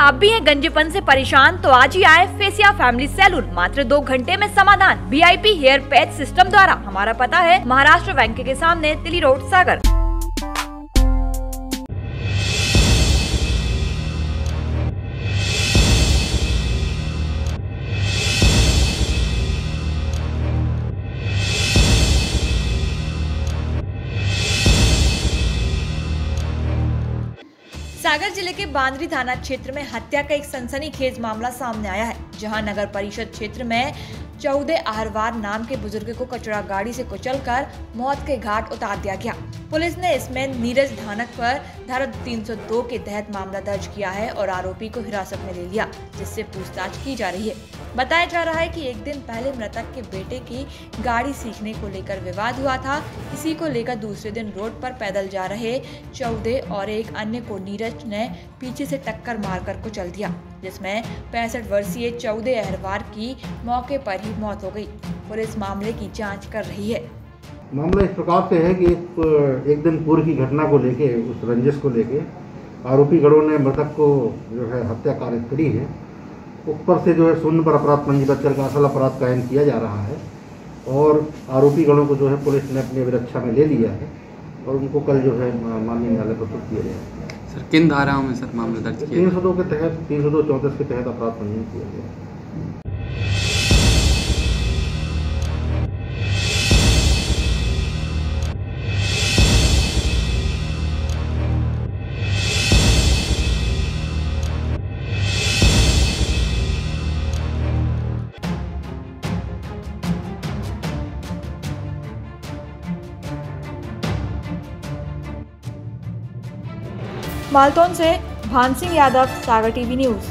आप भी हैं गंजेपन से परेशान तो आज ही आए फेसिया फैमिली सैलून। मात्र 2 घंटे में समाधान VIP हेयर पैच सिस्टम द्वारा। हमारा पता है महाराष्ट्र बैंक के सामने तिली रोड, सागर। सागर जिले के बांद्री थाना क्षेत्र में हत्या का एक सनसनीखेज मामला सामने आया है, जहां नगर परिषद क्षेत्र में चौदे आहरवार नाम के बुजुर्ग को कचरा गाड़ी से कुचलकर मौत के घाट उतार दिया गया। पुलिस ने इसमें नीरज धानक पर धारा 302 के तहत मामला दर्ज किया है और आरोपी को हिरासत में ले लिया, जिससे पूछताछ की जा रही है। बताया जा रहा है कि एक दिन पहले मृतक के बेटे की गाड़ी सीखने को लेकर विवाद हुआ था। इसी को लेकर दूसरे दिन रोड पर पैदल जा रहे चौदे और एक अन्य को नीरज ने पीछे से टक्कर मारकर कुचल दिया, जिसमें 65 वर्षीय चौदे अहरवार की मौके पर ही मौत हो गई। पुलिस मामले की जांच कर रही है। मामला इस प्रकार से है कि एक दिन पूर्व की घटना को लेके, उस रंजिश को लेके आरोपी गणों ने मृतक को जो है हत्या कारित करी है। ऊपर से जो है शून्य पर अपराध पंजीबद्ध करके असल अपराध कायम किया जा रहा है और आरोपी गणों को जो है पुलिस ने अपनी अभिरक्षा में ले लिया है और उनको कल जो है माननीय न्यायालय प्रस्तुत किया जाएगा। सर किन धाराओं में सर मामला दर्ज किया? 302 के तहत 302-34 के तहत अपराध पंजीबद्ध किया गया। मालतौन से भान सिंह यादव, सागर टीवी न्यूज।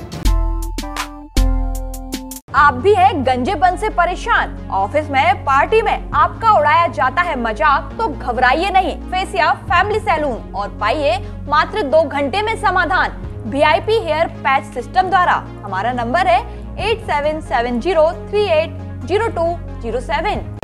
आप भी हैं गंजेपन से परेशान? ऑफिस में, पार्टी में आपका उड़ाया जाता है मजाक? तो घबराइए नहीं, फेसिया फैमिली सैलून और पाइए मात्र 2 घंटे में समाधान VIP हेयर पैच सिस्टम द्वारा। हमारा नंबर है 8770380207।